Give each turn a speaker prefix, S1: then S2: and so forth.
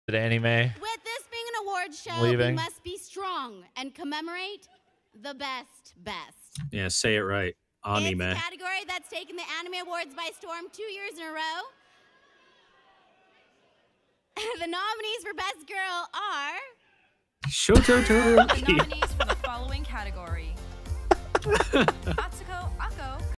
S1: Anime.
S2: With this being an award show,
S1: Leaving.
S2: we must be strong and commemorate the best.
S3: Yeah, say it right. Anime.
S2: It's a category that's taken the Anime Awards by storm 2 years in a row. The nominees for Best Girl are...
S3: Shoto
S4: The
S3: Todoroki.
S4: nominees for the following category: Atsuko